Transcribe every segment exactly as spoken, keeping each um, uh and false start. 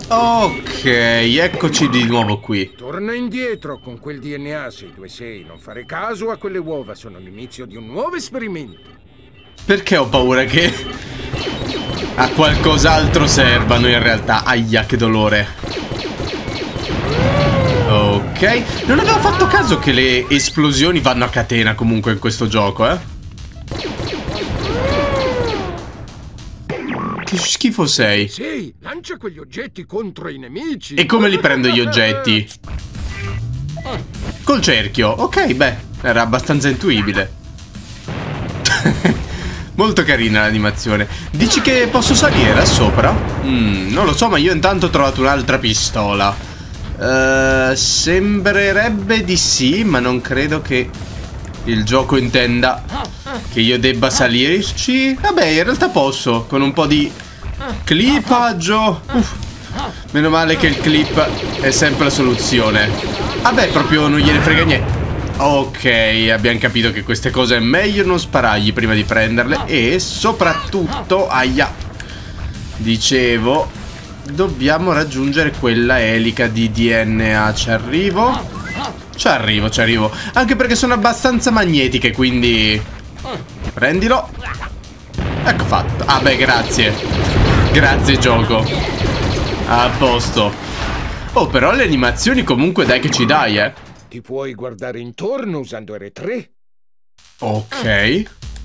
Ok, eccoci di nuovo qui. Torna indietro con quel D N A sei due sei. Non fare caso a quelle uova, sono l'inizio di un nuovo esperimento. Perché ho paura che a qualcos'altro servano in realtà. Aia, che dolore. Ok, non avevo fatto caso che le esplosioni vanno a catena comunque in questo gioco, eh. Che schifo sei. Sì, lancia quegli oggetti contro i nemici. E come li prendo gli oggetti? Col cerchio. Ok, beh, era abbastanza intuibile. Molto carina l'animazione. Dici che posso salire da sopra? Mm, non lo so, ma io intanto ho trovato un'altra pistola. uh, Sembrerebbe di sì, ma non credo che il gioco intenda che io debba salirci. Vabbè, in realtà posso, con un po' di clippaggio. Uff, meno male che il clip è sempre la soluzione. Vabbè, proprio non gliene frega niente. Ok, abbiamo capito che queste cose è meglio non sparargli prima di prenderle. E soprattutto, aia, dicevo, dobbiamo raggiungere quella elica di D N A. Ci arrivo? Ci arrivo, ci arrivo. Anche perché sono abbastanza magnetiche, quindi prendilo. Ecco fatto. Ah beh, grazie. Grazie gioco. A posto. Oh, però le animazioni comunque dai che ci dai, eh. Ti puoi guardare intorno usando R tre. Ok.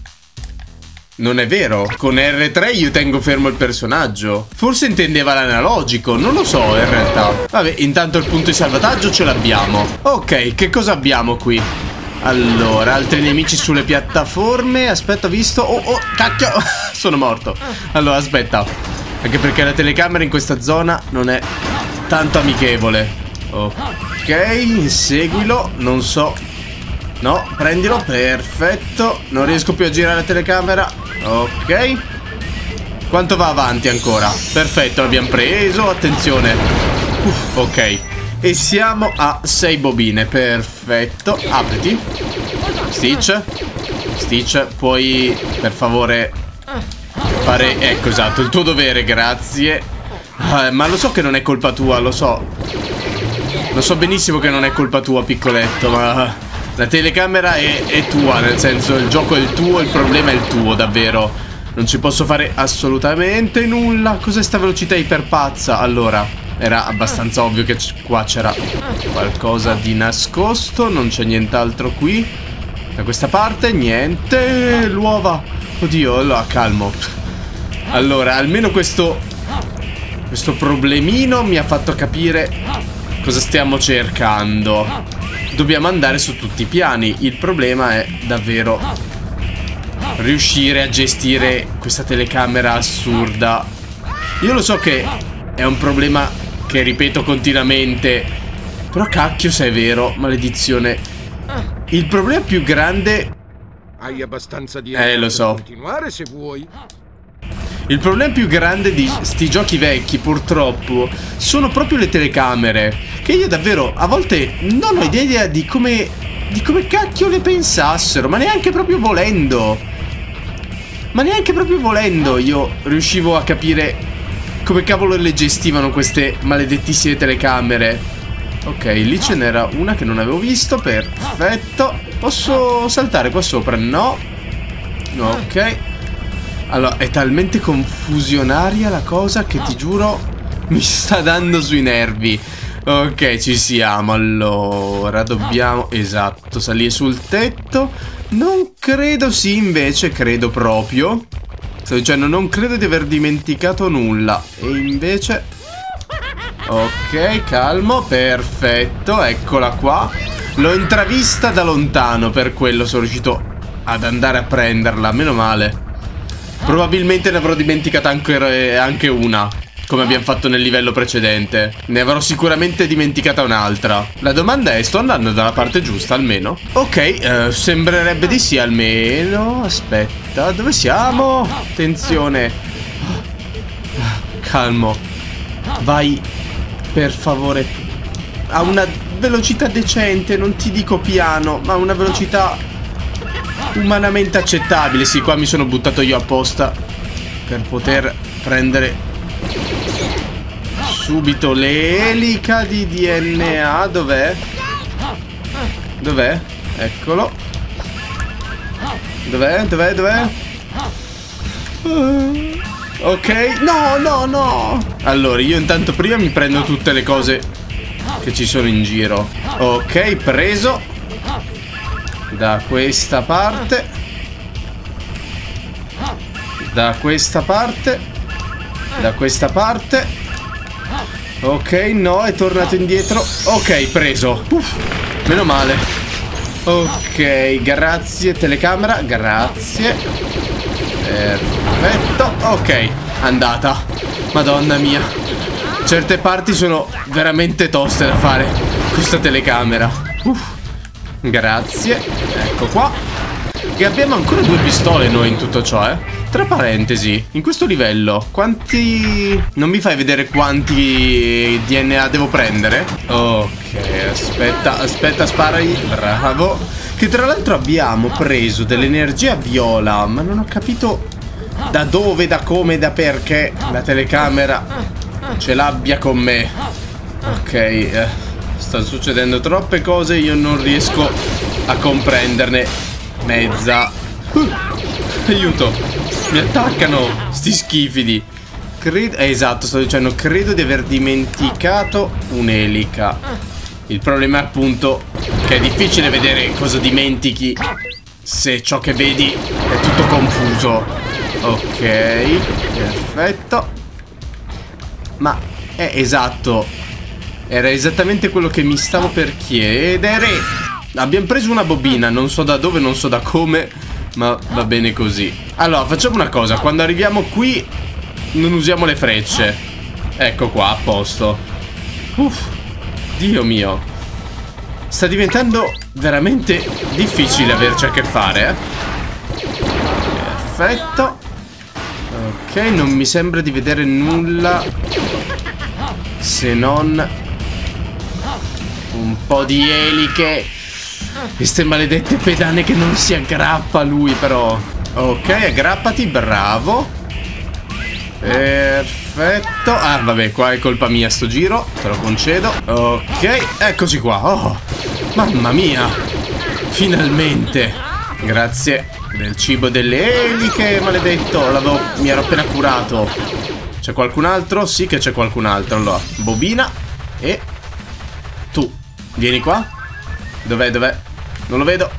Non è vero. Con R tre io tengo fermo il personaggio. Forse intendeva l'analogico. Non lo so in realtà. Vabbè, intanto il punto di salvataggio ce l'abbiamo. Ok, che cosa abbiamo qui? Allora, altri nemici sulle piattaforme. Aspetta, ho visto. Oh, oh, cacchio. Sono morto. Allora, aspetta. Anche perché la telecamera in questa zona non è tanto amichevole. Ok, inseguilo. Non so. No, prendilo, perfetto. Non riesco più a girare la telecamera. Ok. Quanto va avanti ancora? Perfetto, l'abbiamo preso, attenzione. Uff, ok. E siamo a sei bobine, perfetto. Apriti. Stitch. Stitch, puoi per favore fare, ecco, esatto, il tuo dovere, grazie. eh, Ma lo so che non è colpa tua, lo so. Lo so benissimo che non è colpa tua, piccoletto, ma la telecamera è, è tua, nel senso, il gioco è il tuo, il problema è il tuo, davvero. Non ci posso fare assolutamente nulla. Cos'è sta velocità iperpazza? Allora, era abbastanza ovvio che qua c'era qualcosa di nascosto. Non c'è nient'altro qui. Da questa parte, niente. L'uova. Oddio, allora, calmo. Allora, almeno questo Questo problemino mi ha fatto capire cosa stiamo cercando. Dobbiamo andare su tutti i piani. Il problema è davvero riuscire a gestire questa telecamera assurda. Io lo so che è un problema che ripeto continuamente, però cacchio se è vero, maledizione. Il problema più grande... Hai abbastanza di Eh, lo so. continuare se vuoi. Il problema più grande di sti giochi vecchi, purtroppo, sono proprio le telecamere. Che io davvero, a volte, non ho idea di come... Di come cacchio le pensassero, ma neanche proprio volendo. Ma neanche proprio volendo io riuscivo a capire come cavolo le gestivano queste maledettissime telecamere. Ok, lì ce n'era una che non avevo visto, perfetto. Posso saltare qua sopra? No. Ok. Allora, è talmente confusionaria la cosa che ti giuro mi sta dando sui nervi. Ok, ci siamo. Allora, dobbiamo, esatto, salire sul tetto. Non credo, sì, invece credo proprio. Sto dicendo, non credo di aver dimenticato nulla. E invece... Ok, calmo, perfetto, eccola qua. L'ho intravista da lontano, per quello sono riuscito ad andare a prenderla, meno male. Probabilmente ne avrò dimenticata anche, anche una, come abbiamo fatto nel livello precedente. Ne avrò sicuramente dimenticata un'altra. La domanda è, sto andando dalla parte giusta almeno? Ok, eh, sembrerebbe di sì almeno. Aspetta, dove siamo? Attenzione. Calmo. Vai, per favore, a una velocità decente. Non ti dico piano, ma una velocità umanamente accettabile. Sì, qua mi sono buttato io apposta per poter prendere subito l'elica di D N A. Dov'è? Dov'è? Eccolo. Dov'è? Dov'è? Dov'è? Uh, ok. No, no, no. Allora, io intanto prima mi prendo tutte le cose che ci sono in giro. Ok, preso. Da questa parte. Da questa parte. Da questa parte. Ok, no, è tornato indietro. Ok, preso. Uff, meno male. Ok, grazie telecamera, grazie. Perfetto. Ok, andata. Madonna mia, certe parti sono veramente toste da fare. Questa telecamera. Uff. Grazie. Ecco qua. E abbiamo ancora due pistole noi in tutto ciò, eh. Tra parentesi, in questo livello quanti... Non mi fai vedere quanti D N A devo prendere? Ok, aspetta, aspetta, sparagli. Bravo. Che tra l'altro abbiamo preso dell'energia viola, ma non ho capito da dove, da come, da perché la telecamera ce l'abbia con me. Ok, eh, stanno succedendo troppe cose, io non riesco a comprenderne mezza. Uh, aiuto. Mi attaccano sti schifidi. Credo, eh, esatto, sto dicendo, credo di aver dimenticato un'elica. Il problema è appunto che è difficile vedere cosa dimentichi se ciò che vedi è tutto confuso. Ok, perfetto. Ma è esatto, era esattamente quello che mi stavo per chiedere. Abbiamo preso una bobina, non so da dove, non so da come, ma va bene così. Allora, facciamo una cosa. Quando arriviamo qui non usiamo le frecce. Ecco qua, a posto. Uff, Dio mio. Sta diventando veramente difficile averci a che fare, eh. Perfetto. Ok, non mi sembra di vedere nulla se non un po' di eliche. Queste maledette pedane che non si aggrappa lui, però. Ok, aggrappati, bravo. Perfetto. Ah, vabbè, qua è colpa mia sto giro, te lo concedo. Ok, eccoci qua. Oh, mamma mia. Finalmente. Grazie del cibo delle eliche, maledetto. L'avevo, mi ero appena curato. C'è qualcun altro? Sì che c'è qualcun altro. Allora, bobina. E tu, vieni qua. Dov'è, dov'è? Non lo vedo.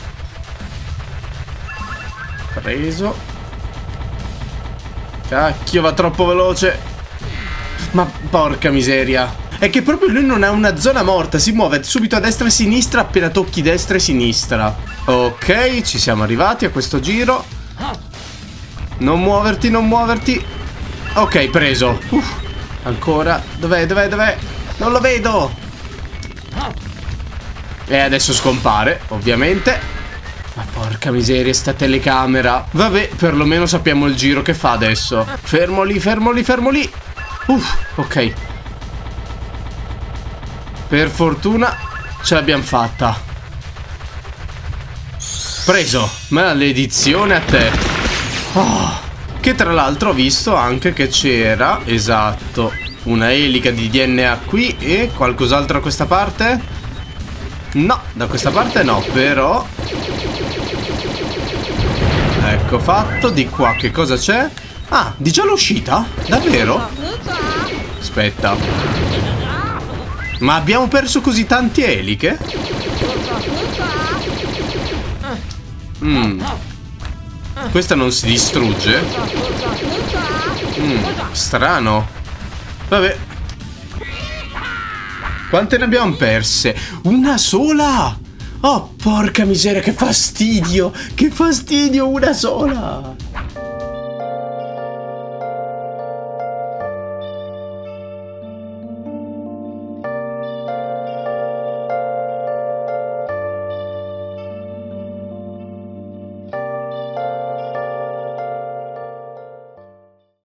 Preso. Cacchio, va troppo veloce. Ma porca miseria. È che proprio lui non ha una zona morta. Si muove subito a destra e a sinistra appena tocchi destra e sinistra. Ok, ci siamo arrivati a questo giro. Non muoverti, non muoverti. Ok, preso. Uff, ancora. Dov'è, dov'è, dov'è? Non lo vedo. E adesso scompare, ovviamente. Ma porca miseria, sta telecamera. Vabbè, perlomeno sappiamo il giro che fa adesso. Fermo lì, fermo lì, fermo lì. Uff, ok. Per fortuna ce l'abbiamo fatta. Preso. Maledizione a te. Oh, che tra l'altro ho visto anche che c'era, esatto, una elica di D N A qui. E qualcos'altro da questa parte? No, da questa parte no, però. Ecco fatto. Di qua che cosa c'è? Ah, di già l'uscita? Davvero? Aspetta. Ma abbiamo perso così tante eliche? Mm. Questa non si distrugge? Mm, strano. Vabbè. Quante ne abbiamo perse? Una sola! Oh, porca miseria, che fastidio! Che fastidio, una sola!